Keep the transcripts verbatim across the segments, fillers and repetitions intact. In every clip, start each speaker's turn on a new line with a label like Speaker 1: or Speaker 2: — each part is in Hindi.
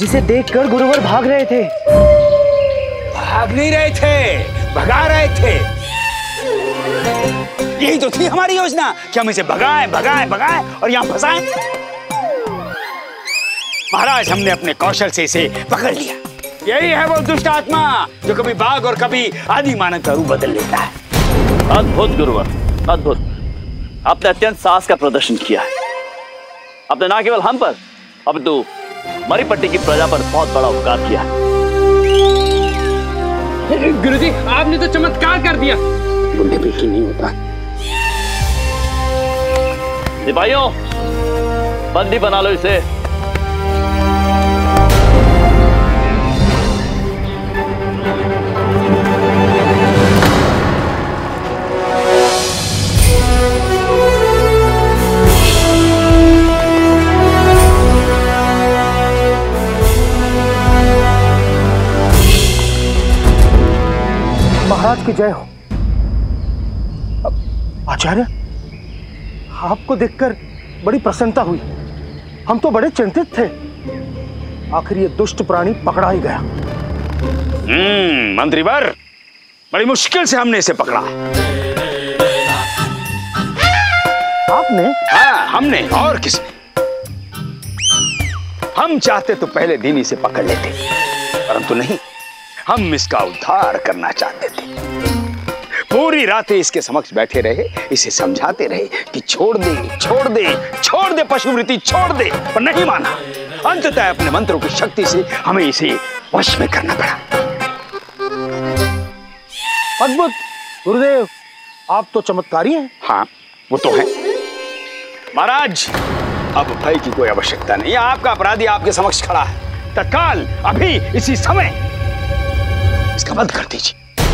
Speaker 1: इसे देखकर गुरुवर भाग रहे थे।
Speaker 2: भाग नहीं रहे थे, भगा रहे थे। यही तो थी हमारी योजना कि हम इसे भगाएं, भगाएं, भगाएं और यहाँ फंसाएं। महाराज, हमने अपने कौशल से इसे पकड़ लिया। यही है वो दुष्ट आत्मा जो कभी बाघ और कभी आदि मानव का रूप बदल लेता है।
Speaker 3: अद्भुत गुरुवर, अद्भुत। आपने अत्यंत साहस का प्रदर्शन किया है। आपने न केवल हम पर अपितु मरीपट्टी की प्रजा पर बहुत बड़ा उपकार किया है।
Speaker 4: गुरुजी, आपने तो चमत्कार कर दिया।
Speaker 2: बुढ़े बिल्कुल नहीं होता।
Speaker 3: सिपाहियों, बंदी बना लो इसे।
Speaker 5: महाराज की जय हो। आचार्य, आपको देखकर बड़ी प्रसन्नता हुई। हम तो बड़े चिंतित थे। आखिर ये दुष्ट प्राणी पकड़ा ही गया।
Speaker 2: हम्म मंत्रीवर, बड़ी मुश्किल से हमने इसे पकड़ा।
Speaker 5: आपने?
Speaker 2: हाँ, हमने, और किसने? हम चाहते तो पहले दिन इसे पकड़ लेते, परंतु नहीं, हम इसका उद्धार करना चाहते थे। पूरी रात इसके समक्ष बैठे रहे, इसे समझाते रहे कि छोड़ दे, छोड़ दे, छोड़ दे पशुवृत्ति, छोड़ दे, पर नहीं माना। अंततः अपने मंत्रों की शक्ति से हमें इसे वश में करना पड़ा।
Speaker 5: अद्भुत गुरुदेव, आप तो चमत्कारी हैं।
Speaker 2: हाँ, वो तो है। महाराज, अब भय की कोई आवश्यकता नहीं। आपका अपराधी आपके समक्ष खड़ा है। तत्काल, अभी, इसी समय इसका वध कर दीजिए।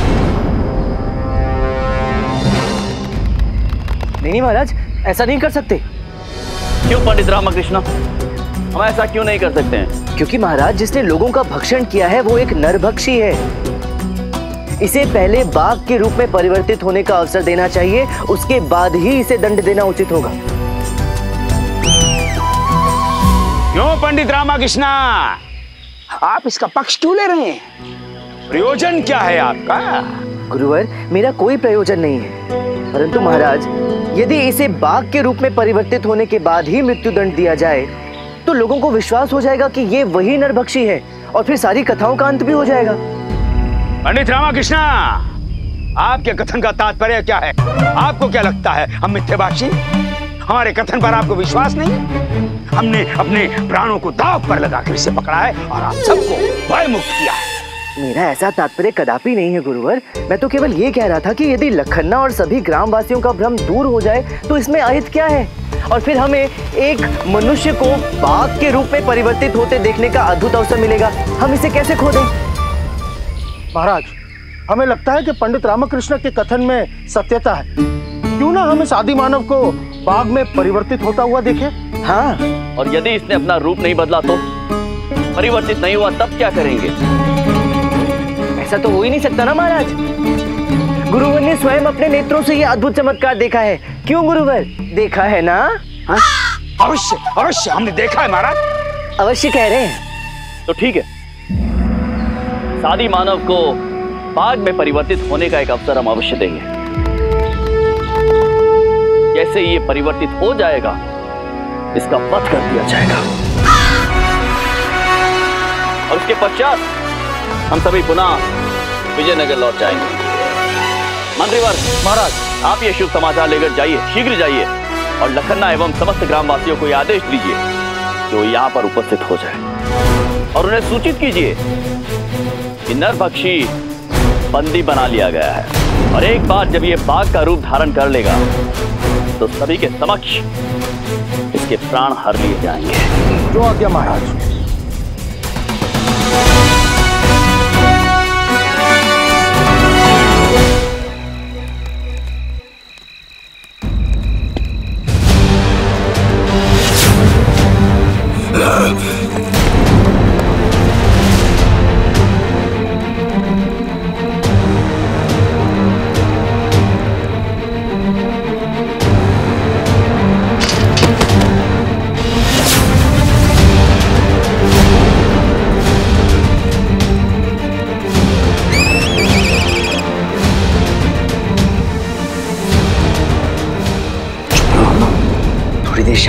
Speaker 1: नहीं नहीं महाराज, ऐसा नहीं कर सकते।
Speaker 3: क्यों पंडित रामकृष्ण, हम ऐसा क्यों नहीं कर सकते हैं?
Speaker 1: क्योंकि महाराज, जिसने लोगों का भक्षण किया है वो एक नरभक्षी है। इसे पहले बाघ के रूप में परिवर्तित होने का अवसर देना चाहिए, उसके बाद ही इसे दंड देना उचित होगा।
Speaker 2: क्यों पंडित रामकृष्ण, आप इसका पक्ष क्यों ले रहे हैं? प्रयोजन क्या है आपका?
Speaker 1: गुरुवर, मेरा कोई प्रयोजन नहीं है, परंतु महाराज, यदि इसे बाघ के रूप में परिवर्तित होने के बाद ही मृत्युदंड दिया जाए तो लोगों को विश्वास हो जाएगा कि ये वही नरभक्षी है और फिर सारी कथाओं का अंत भी हो जाएगा।
Speaker 2: पंडित रामकृष्ण, आपके कथन का तात्पर्य क्या है? आपको क्या लगता है हम मिथ्याभाषी? हमारे कथन पर आपको विश्वास नहीं? हमने अपने प्राणों को दांव पर लगाकर इसे पकड़ा है और आप सबको भय मुक्त किया है।
Speaker 1: मेरा ऐसा तात्पर्य कदापि नहीं है गुरुवर। मैं तो केवल ये कह रहा था कि यदि लखन्ना और सभी ग्रामवासियों का भ्रम दूर हो जाए तो इसमें अहित क्या है, और फिर हमें एक मनुष्य को बाघ के रूप में परिवर्तित होते देखने का अद्भुत अवसर मिलेगा। हम इसे कैसे खो दें?
Speaker 5: महाराज, हमें लगता है कि पंडित रामकृष्ण के कथन में सत्यता है। क्यों ना हम इस आदि मानव को बाघ में परिवर्तित होता हुआ देखें?
Speaker 1: हाँ,
Speaker 3: और यदि इसने अपना रूप नहीं बदला तो, परिवर्तित नहीं हुआ, तब क्या करेंगे?
Speaker 1: ऐसा तो हो ही नहीं सकता ना महाराज। गुरुवर ने स्वयं अपने नेत्रों से यह अद्भुत चमत्कार देखा है। क्यों गुरुवर, देखा है ना?
Speaker 2: हाँ? अवश्य, अवश्य हमने देखा है महाराज।
Speaker 1: अवश्य कह रहे हैं।
Speaker 3: तो ठीक है, सादी मानव को बाघ में परिवर्तित होने का एक अवसर हम अवश्य देंगे। जैसे ये परिवर्तित हो जाएगा, इसका वध कर दिया जाएगा और उसके पश्चात हम सभी पुनः विजयनगर लौट जाएंगे। मंत्रीवर
Speaker 5: महाराज,
Speaker 3: आप ये शुभ समाचार लेकर जाइए, शीघ्र जाइए और लखन्ना एवं समस्त ग्रामवासियों को यह आदेश दीजिए कि वो यहाँ पर उपस्थित हो जाए और उन्हें सूचित कीजिए कि नरभक्षी बंदी बना लिया गया है और एक बार जब ये बाघ का रूप धारण कर लेगा तो सभी के समक्ष इसके प्राण हर लिए जाएंगे।
Speaker 5: जो आज्ञा महाराज।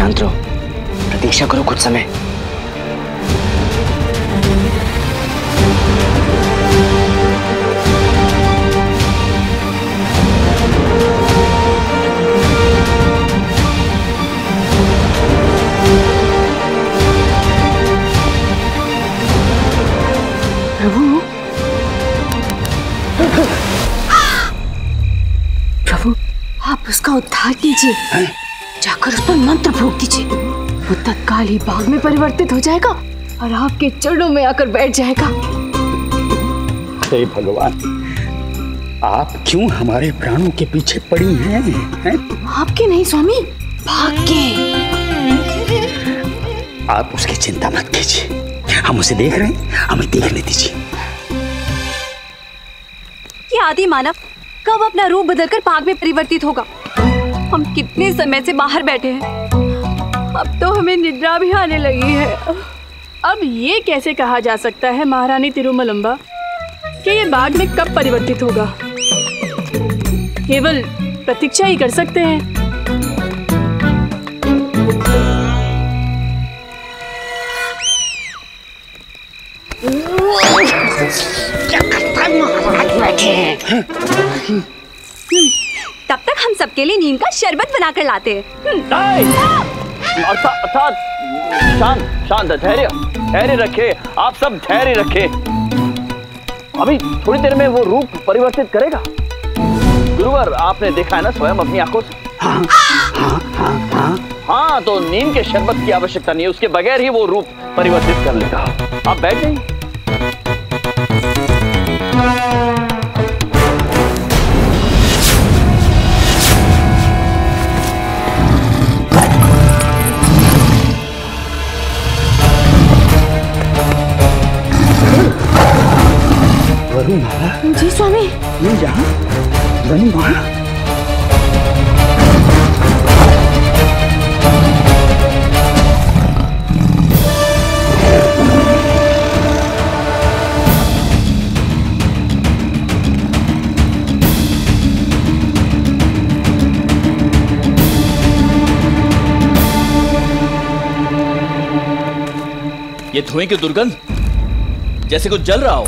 Speaker 1: शांत रहो, प्रतीक्षा करो कुछ समय।
Speaker 6: प्रभु, प्रभु, आप उसका उद्धार कीजिए। जाकर उस पर मंत्र फूंक दीजिए, वो तत्काल ही बाघ में परिवर्तित हो जाएगा और आपके चरणों में आकर बैठ जाएगा।
Speaker 2: हे भगवान, आप क्यों हमारे प्राणों के पीछे पड़ी हैं? हैं?
Speaker 6: आपके नहीं स्वामी, बाघ के।
Speaker 2: आप उसकी चिंता मत कीजिए, हम उसे देख रहे हैं, हमें देखने दीजिए।
Speaker 7: ये आदि मानव कब अपना रूप बदलकर बाघ में परिवर्तित होगा? हम कितने समय से बाहर बैठे हैं, अब तो हमें निद्रा भी आने लगी है।
Speaker 8: अब ये कैसे कहा जा सकता है महारानी तिरुमलंबा कि ये बाघ में कब परिवर्तित होगा? केवल प्रतीक्षा ही कर सकते हैं।
Speaker 7: तब तक हम सबके लिए नीम का शरबत बनाकर लाते हैं।
Speaker 3: अर्थात अर्थात शांत शांत धैर्य धैर्य रखे, आप सब धैर्य रखे। अभी थोड़ी देर में वो रूप परिवर्तित करेगा। गुरुवर, आपने देखा है ना स्वयं अपनी आंखों से। हाँ, हाँ, हाँ, हाँ। हाँ, तो नीम के शरबत की आवश्यकता नहीं है, उसके बगैर ही वो रूप परिवर्तित कर लेगा। आप बैठ जाइए।
Speaker 6: जी स्वामी।
Speaker 2: ये जहाँ वहीं वहाँ।
Speaker 3: ये धुएं की दुर्गंध जैसे कुछ जल रहा हो।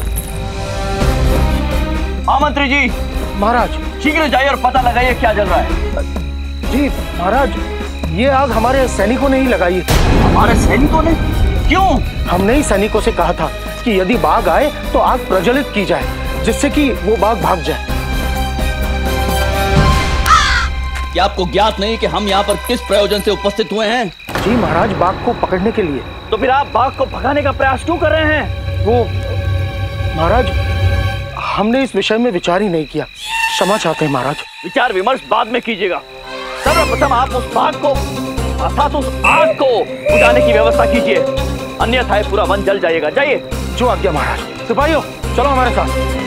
Speaker 3: हाँ मंत्री जी।
Speaker 5: महाराज,
Speaker 3: शीघ्र जाइए और पता लगाइए क्या जल रहा है।
Speaker 5: जी महाराज, ये आग हमारे सैनिकों ने ही लगाई है।
Speaker 3: हमारे सैनिकों ने? क्यों?
Speaker 5: हमने ही सैनिकों से कहा था कि यदि बाघ आए तो आग प्रज्वलित की जाए, जिससे कि वो बाघ भाग जाए।
Speaker 3: क्या आपको ज्ञात नहीं कि हम यहाँ पर किस प्रयोजन से उपस्थित हुए हैं?
Speaker 5: जी महाराज, बाघ को पकड़ने के लिए।
Speaker 3: तो फिर आप बाघ को भगाने का प्रयास क्यों कर रहे हैं?
Speaker 5: वो महाराज, हमने इस विषय में विचार ही नहीं किया, क्षमा चाहते हैं महाराज।
Speaker 3: विचार विमर्श बाद में कीजिएगा। सर्वप्रथम आप उस बाघ को अर्थात उस आग को बुझाने की व्यवस्था कीजिए, अन्यथा पूरा वन जल जाएगा। जाइए।
Speaker 5: जो आज्ञा महाराज। सिपाहियों, चलो हमारे साथ।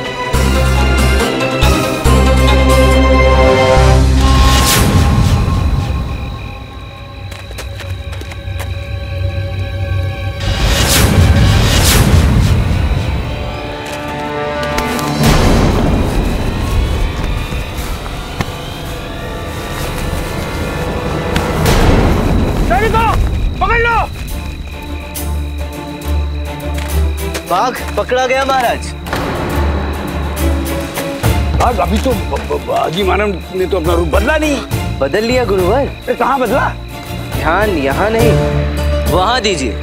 Speaker 2: पकड़ लो।
Speaker 1: बाघ पकड़ा गया महाराज।
Speaker 2: बाघ अभी तो आदि मानव ने तो अपना रूप बदला नहीं।
Speaker 1: बदल लिया गुरुवर।
Speaker 2: कहाँ बदला?
Speaker 1: ध्यान यहाँ नहीं, वहां दीजिए।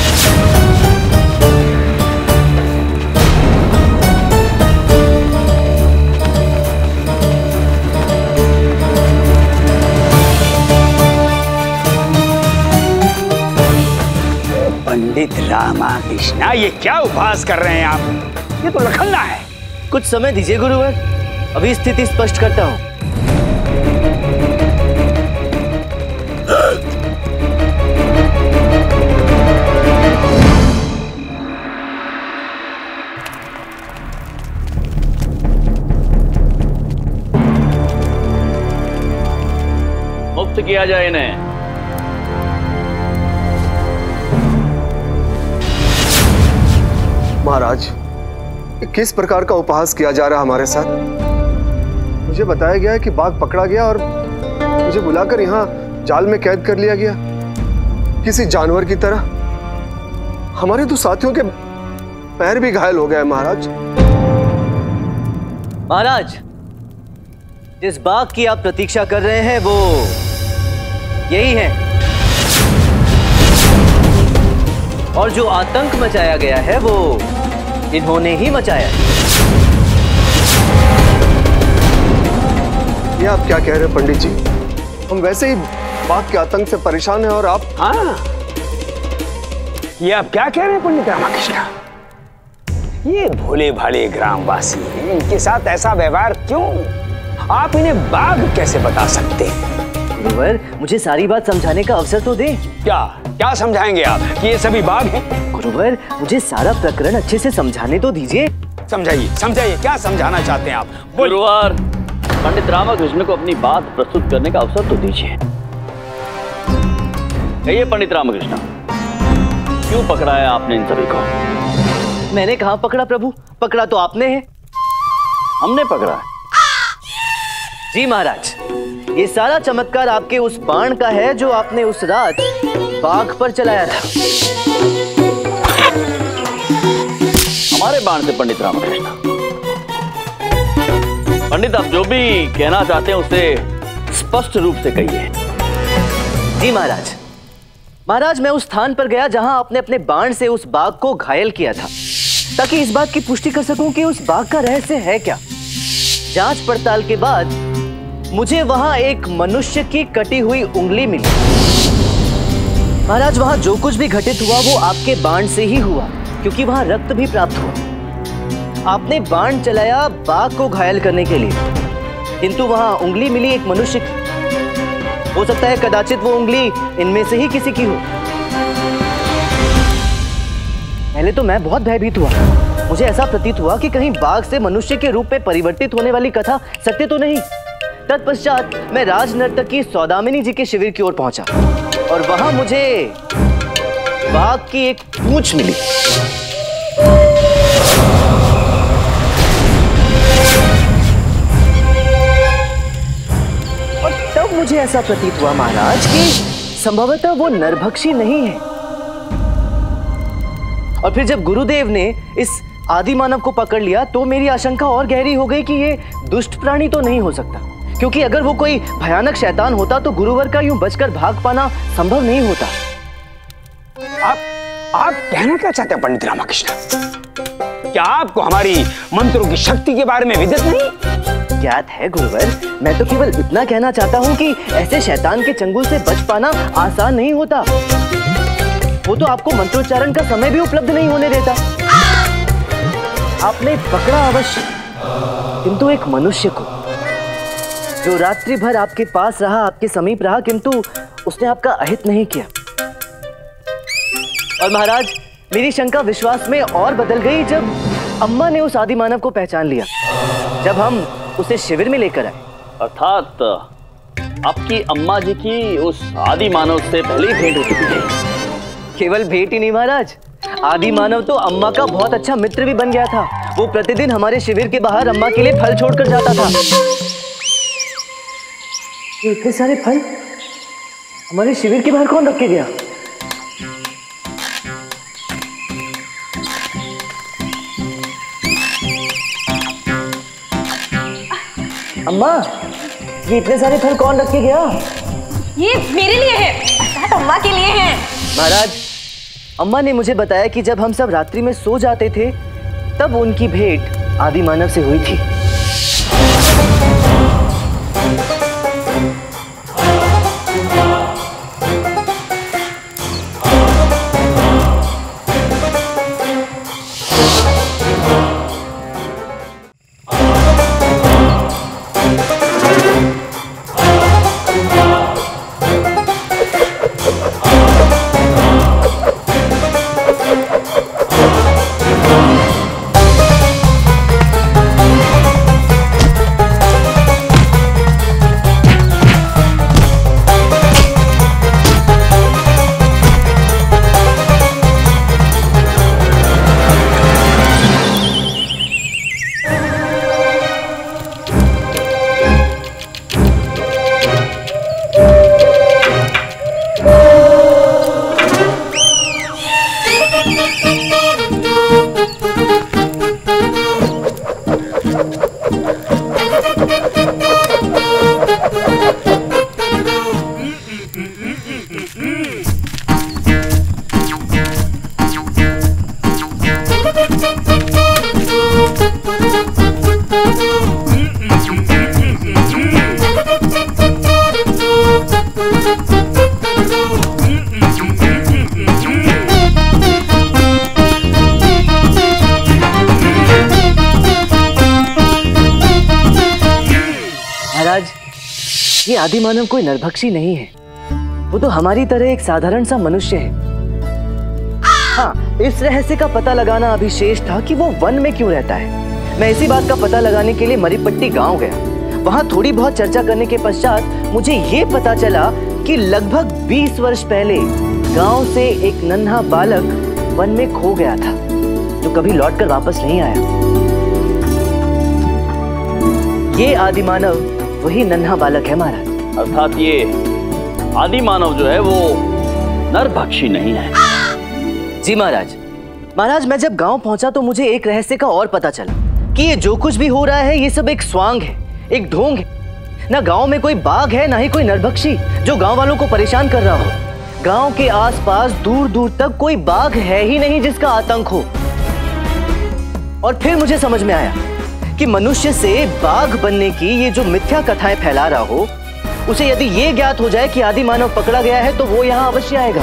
Speaker 2: पंडित रामाकृष्णा, ये क्या उपहास कर रहे हैं आप? ये तो लखन्ना है।
Speaker 1: कुछ समय दीजिए गुरुवर, अभी स्थिति स्पष्ट करता हूं।
Speaker 3: मुक्त किया जाए इन्हें।
Speaker 9: महाराज, किस प्रकार का उपहास किया जा रहा है हमारे साथ? मुझे बताया गया है कि बाघ पकड़ा गया और मुझे बुलाकर यहाँ जाल में कैद कर लिया गया किसी जानवर की तरह। हमारे तो साथियों के पैर भी घायल हो गए महाराज।
Speaker 1: महाराज, जिस बाघ की आप प्रतीक्षा कर रहे हैं वो यही है, और जो आतंक मचाया गया है वो इन्होंने ही मचाया है।
Speaker 9: ये आप क्या कह रहे हैं पंडित जी? हम वैसे ही बाघ के आतंक से परेशान हैं और आप।
Speaker 2: हाँ, ये आप क्या कह रहे हैं पंडित रामकृष्ण? ये भोले भाले ग्रामवासी हैं, इनके साथ ऐसा व्यवहार क्यों? आप इन्हें बाघ कैसे बता सकते हैं?
Speaker 1: गुरुवर, मुझे सारी बात समझाने का अवसर तो दें।
Speaker 2: क्या क्या समझाएंगे आप कि ये सभी बाघ हैं?
Speaker 1: गुरुवर, मुझे सारा प्रकरण अच्छे से समझाने तो दीजिए।
Speaker 2: समझाइए समझाइए, क्या समझाना चाहते हैं आप?
Speaker 3: गुरुवार, पंडित रामकृष्ण को अपनी बात प्रस्तुत करने का अवसर तो दीजिए। कहिए पंडित रामकृष्ण, क्यों पकड़ा है आपने इन सभी को?
Speaker 1: मैंने कहाँ पकड़ा प्रभु, पकड़ा तो आपने है।
Speaker 3: हमने पकड़ा है?
Speaker 1: जी महाराज, ये सारा चमत्कार आपके उस बाण का है जो आपने उस रात बाघ पर चलाया था।
Speaker 3: हमारे बाण से पंडित रामकृष्ण? पंडित, आप जो भी कहना चाहते हैं उसे स्पष्ट रूप से कहिए।
Speaker 1: जी महाराज, महाराज मैं उस स्थान पर गया जहां आपने अपने बाण से उस बाघ को घायल किया था, ताकि इस बात की पुष्टि कर सकूं कि उस बाघ का रहस्य है क्या। जांच पड़ताल के बाद मुझे वहां एक मनुष्य की कटी हुई उंगली मिली। महाराज, वहां जो कुछ भी घटित हुआ वो आपके बाण से ही हुआ, क्योंकि वहां रक्त भी प्राप्त हुआ। आपने बाण चलाया बाघ को घायल करने के लिए, किंतु वहां उंगली मिली एक मनुष्य की। हो सकता है कदाचित वो उंगली इनमें से ही किसी की हो। पहले तो मैं बहुत भयभीत हुआ। मुझे ऐसा प्रतीत हुआ कि कहीं बाघ से मनुष्य के रूप में परिवर्तित होने वाली कथा सत्य तो नहीं। तत्पश्चात मैं राज नर्तकी सौदामिनी जी के शिविर की ओर पहुंचा और वहां मुझे बाघ की एक पूंछ मिली। और तब मुझे ऐसा प्रतीत हुआ महाराज कि संभवतः वो नरभक्षी नहीं है। और फिर जब गुरुदेव ने इस आदि मानव को पकड़ लिया तो मेरी आशंका और गहरी हो गई कि ये दुष्ट प्राणी तो नहीं हो सकता, क्योंकि अगर वो कोई भयानक शैतान होता तो गुरुवर का यूं बचकर भाग पाना संभव नहीं होता।
Speaker 2: आप आप कहना क्या चाहते हैं पंडित रामकृष्ण? क्या आपको हमारी मंत्रों की शक्ति के बारे में विदित नहीं?
Speaker 1: ज्ञात है गुरुवर, मैं तो केवल इतना कहना चाहता हूँ कि ऐसे शैतान के चंगुल से बच पाना आसान नहीं होता। वो तो आपको मंत्रोच्चारण का समय भी उपलब्ध नहीं होने देता। आपने पकड़ा अवश्य, किंतु एक मनुष्य को जो रात्रि भर आपके पास रहा, आपके समीप रहा, किंतु उसने आपका अहित नहीं किया। और महाराज, मेरी शंका विश्वास में और बदल गई जब अम्मा ने उस आदि मानव को पहचान लिया, जब हम उसे शिविर में लेकर आए।
Speaker 3: अर्थात आपकी अम्मा जी की उस आदि मानव से पहले ही भेंट हो चुकी है।
Speaker 1: केवल भेंट ही नहीं महाराज, आदि मानव तो अम्मा का बहुत अच्छा मित्र भी बन गया था। वो प्रतिदिन हमारे शिविर के बाहर अम्मा के लिए फल छोड़कर जाता था। ये इतने सारे फल हमारे शिविर के बाहर कौन रख के गया? अम्मा, ये इतने सारे फल कौन रख के गया?
Speaker 7: ये मेरे लिए है, अम्मा के लिए है।
Speaker 1: महाराज, अम्मा ने मुझे बताया कि जब हम सब रात्रि में सो जाते थे तब उनकी भेंट आदि मानव से हुई थी। ये आदि मानव कोई नरभक्षी नहीं है, वो तो हमारी तरह एक साधारण सा मनुष्य है। हाँ, इस रहस्य का पता लगाना अभी शेष था कि वो वन में क्यों रहता है। मैं इसी बात का पता लगाने के लिए मरीपट्टी गांव गया। वहां थोड़ी बहुत चर्चा करने के पश्चात मुझे ये पता चला कि लगभग बीस वर्ष पहले गांव से एक नन्हा बालक वन में खो गया था, जो कभी लौटकर वापस नहीं आया। ये आदि मानव वही नन्हा बालक है महाराज।
Speaker 3: अर्थात ये आदि मानव जो है वो नरभक्षी नहीं है।
Speaker 1: जी महाराज। महाराज, मैं जब गांव पहुंचा तो मुझे एक रहस्य का और पता चला कि ये जो कुछ भी हो रहा है ये सब एक स्वांग है, एक ढोंग है। ना गांव में कोई बाघ है, ना ही कोई नरभक्षी जो गांव वालों को परेशान कर रहा हो। गांव के आसपास दूर दूर तक कोई बाघ है ही नहीं जिसका आतंक हो। और फिर मुझे समझ में आया कि मनुष्य से बाघ बनने की ये जो मिथ्या कथाएं फैला रहा हो, उसे यदि ये ज्ञात हो जाए कि आदि मानव पकड़ा गया है तो वो यहां अवश्य आएगा।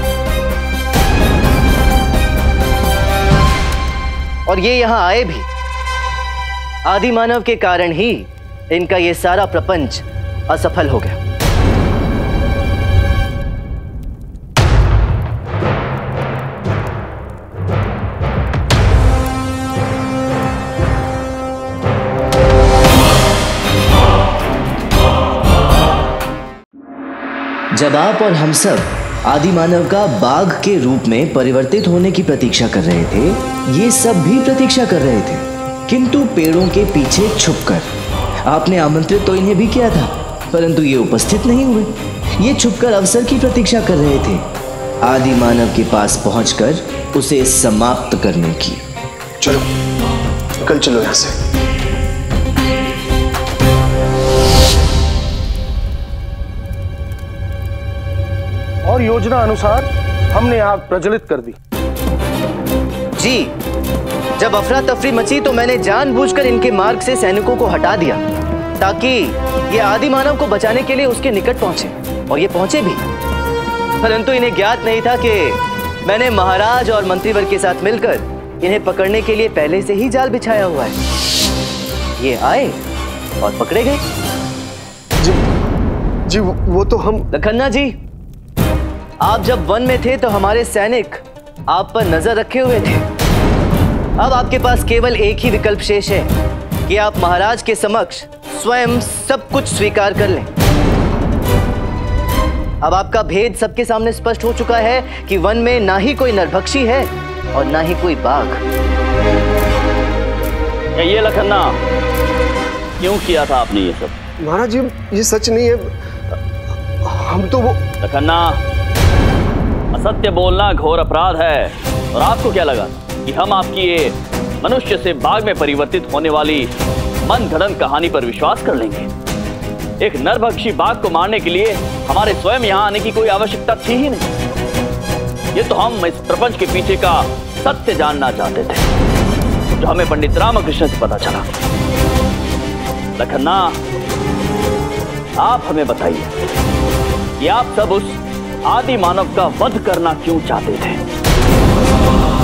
Speaker 1: और ये यहां आए भी आदि मानव के कारण ही इनका ये सारा प्रपंच असफल हो गया। जब आप और हम सब आदि मानव का बाघ के रूप में परिवर्तित होने की प्रतीक्षा कर रहे थे, ये सब भी प्रतीक्षा कर रहे थे, किंतु पेड़ों के पीछे छुपकर। आपने आमंत्रित तो इन्हें भी किया था, परंतु ये उपस्थित नहीं हुए। ये छुपकर अवसर की प्रतीक्षा कर रहे थे, आदि मानव के पास पहुंचकर उसे समाप्त करने की।
Speaker 9: चलो कल चलो यहां से।
Speaker 5: और योजना अनुसार हमने आग प्रज्वलित कर दी।
Speaker 1: जी, जब अफरा तफरी मची तो मैंने जानबूझकर इनके मार्ग से सैनिकों को हटा दिया ताकि ये आदि मानव को बचाने के लिए उसके निकट पहुंचे, और ये पहुंचे भी। परंतु इन्हें ज्ञात नहीं था कि मैंने महाराज और मंत्रीवर्ग के साथ मिलकर इन्हें पकड़ने के लिए पहले से ही जाल बिछाया हुआ है। ये आए और पकड़े गए।
Speaker 9: जी, जी वो तो हम।
Speaker 1: लखन्ना जी, आप जब वन में थे तो हमारे सैनिक आप पर नजर रखे हुए थे। अब आपके पास केवल एक ही विकल्प शेष है कि आप महाराज के समक्ष स्वयं सब कुछ स्वीकार कर लें। अब आपका भेद सबके सामने स्पष्ट हो चुका है कि वन में ना ही कोई नरभक्षी है और ना ही कोई बाघ।
Speaker 3: ये लखन्ना, क्यों किया था आपने ये सब?
Speaker 9: महाराज जी, ये सच नहीं है। हम तो वो।
Speaker 3: लखन्ना, असत्य बोलना घोर अपराध है। और आपको क्या लगा कि हम आपकी ये मनुष्य से बाघ में परिवर्तित होने वाली मन घड़न कहानी पर विश्वास कर लेंगे? एक नरभक्षी बाघ को मारने के लिए हमारे स्वयं यहां आने की कोई आवश्यकता थी ही नहीं। ये तो हम इस प्रपंच के पीछे का सत्य जानना चाहते थे, जो हमें पंडित रामकृष्ण से पता चला। लखन्ना, आप हमें बताइए कि आप सब उस आदि मानव का वध करना क्यों चाहते थे?